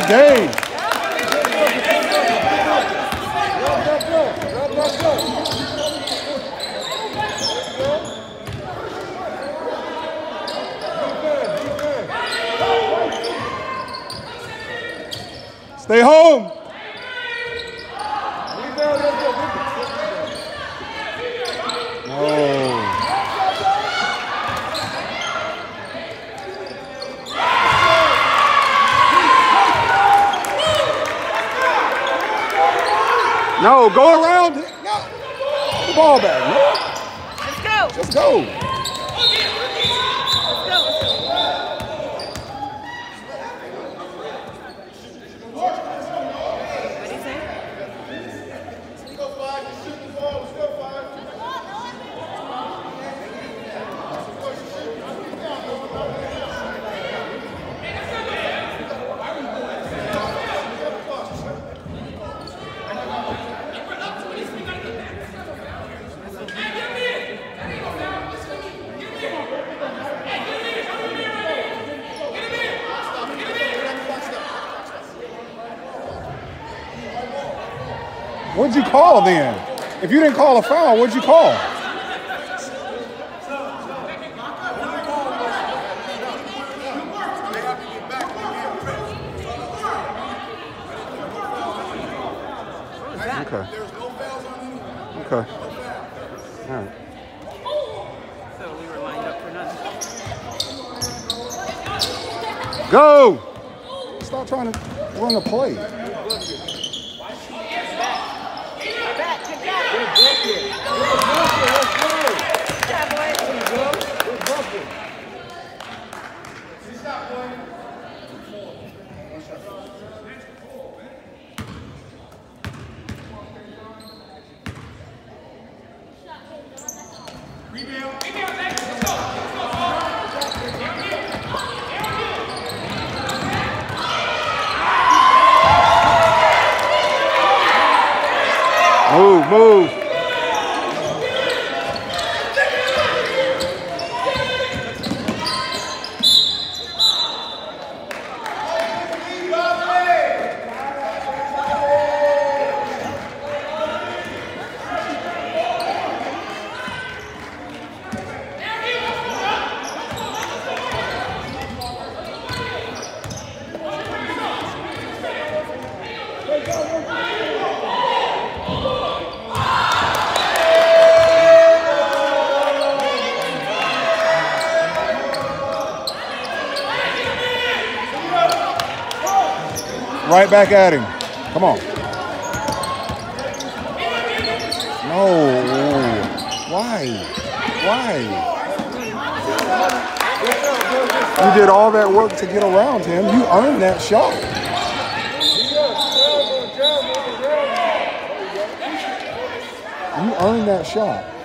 all day. Stay home. No, go around. Put the ball back, man. Let's go. Let's go. Let's go. What do you say? What'd you call then? If you didn't call a foul, what'd you call? Okay. Okay. All right. So we were lined up for nothing. Go! Stop trying to run the play. Move, move. Right back at him. Come on. No. Why? Why? You did all that work to get around him. You earned that shot. You earned that shot.